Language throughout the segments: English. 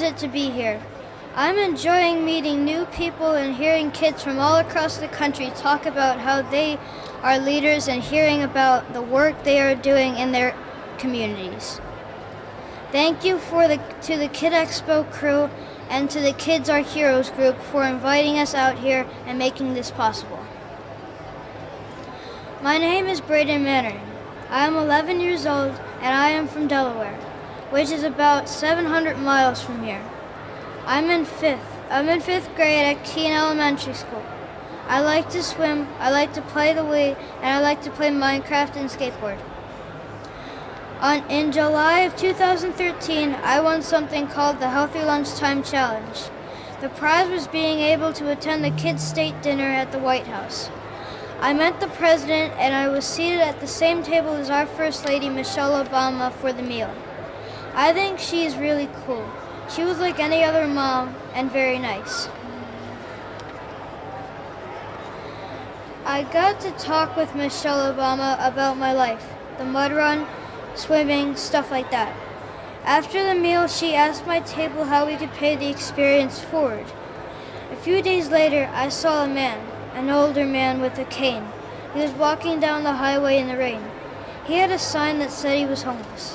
excited to be here. I'm enjoying meeting new people and hearing kids from all across the country talk about how they are leaders and hearing about the work they are doing in their communities. Thank you to the Kid Expo crew and to the Kids Are Heroes group for inviting us out here and making this possible. My name is Braeden. I am 11 years old and I am from Delaware, which is about 700 miles from here. I'm in fifth grade at Keene Elementary School. I like to swim, I like to play the Wii, and I like to play Minecraft and skateboard. In July of 2013, I won something called the Healthy Lunchtime Challenge. The prize was being able to attend the Kids' State Dinner at the White House. I met the president and I was seated at the same table as our First Lady, Michelle Obama, for the meal. I think she is really cool. She was like any other mom and very nice. I got to talk with Michelle Obama about my life, the mud run, swimming, stuff like that. After the meal, she asked my table how we could pay the experience forward. A few days later, I saw a man, an older man with a cane. He was walking down the highway in the rain. He had a sign that said he was homeless.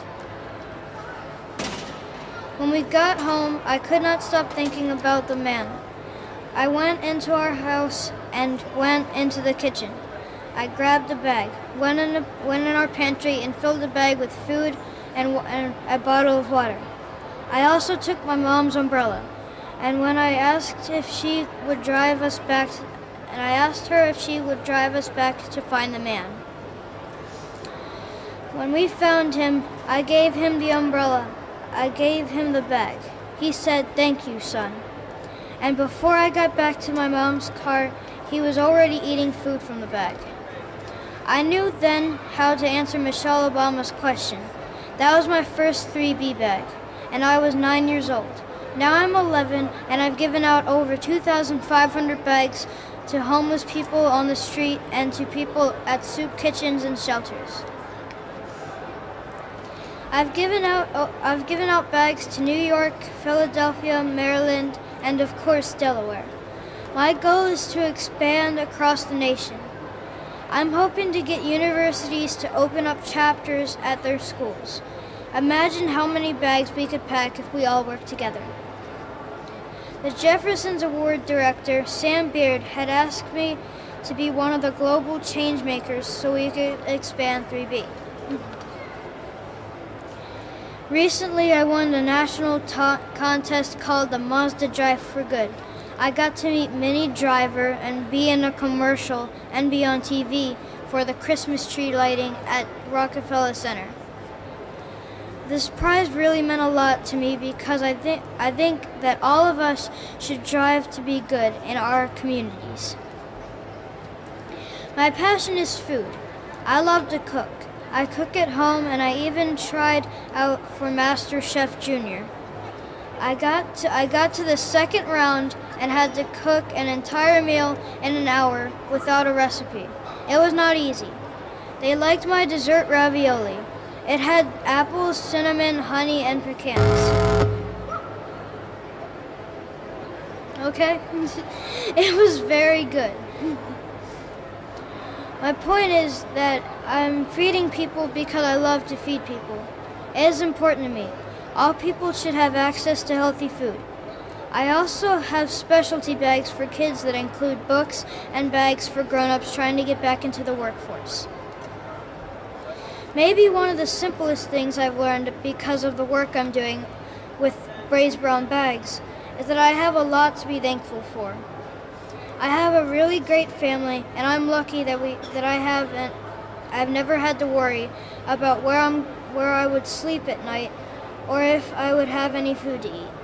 When we got home, I could not stop thinking about the man. I went into our house and went into the kitchen. I grabbed a bag, went in our pantry and filled the bag with food and a bottle of water. I also took my mom's umbrella, and when I asked if she would drive us back, to find the man. When we found him, I gave him the umbrella. I gave him the bag. He said, "Thank you, son." And before I got back to my mom's car, he was already eating food from the bag. I knew then how to answer Michelle Obama's question. That was my first 3B bag, and I was 9 years old. Now I'm 11, and I've given out over 2,500 bags to homeless people on the street and to people at soup kitchens and shelters. I've given out bags to New York, Philadelphia, Maryland, and of course Delaware. My goal is to expand across the nation. I'm hoping to get universities to open up chapters at their schools. Imagine how many bags we could pack if we all worked together. The Jefferson's Award director, Sam Beard, had asked me to be one of the global change makers so we could expand 3B. Recently, I won a national contest called the Mazda Drive for Good. I got to meet Minnie Driver and be in a commercial and be on TV for the Christmas tree lighting at Rockefeller Center. This prize really meant a lot to me because I think that all of us should drive to be good in our communities. My passion is food. I love to cook. I cook at home, and I even tried out for Master Chef Junior. I got to the second round and had to cook an entire meal in an hour without a recipe. It was not easy. They liked my dessert ravioli. It had apples, cinnamon, honey, and pecans. Okay? It was very good. My point is that I'm feeding people because I love to feed people. It is important to me. All people should have access to healthy food. I also have specialty bags for kids that include books and bags for grown-ups trying to get back into the workforce. Maybe one of the simplest things I've learned because of the work I'm doing with Brae's Brown Bags is that I have a lot to be thankful for. I have a really great family, and I'm lucky that I've never had to worry about where I would sleep at night or if I would have any food to eat.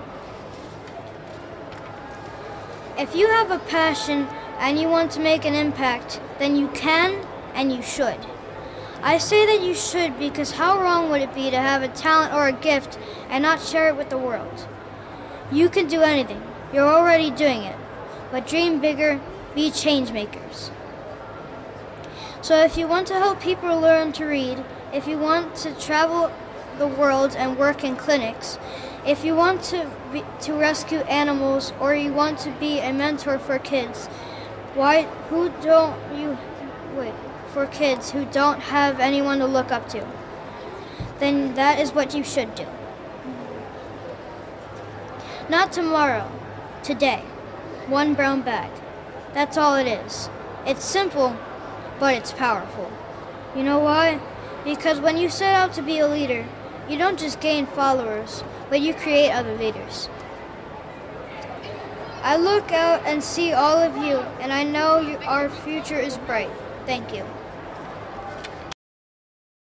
If you have a passion and you want to make an impact, then you can and you should. I say that you should because how wrong would it be to have a talent or a gift and not share it with the world? You can do anything. You're already doing it. But dream bigger, be change makers. So if you want to help people learn to read, if you want to travel the world and work in clinics, If you want to rescue animals or you want to be a mentor for kids, for kids who don't have anyone to look up to, then that is what you should do. Not tomorrow, today. One brown bag. That's all it is. It's simple, but it's powerful. You know why? Because when you set out to be a leader, you don't just gain followers, but you create other leaders. I look out and see all of you, and I know our future is bright. Thank you.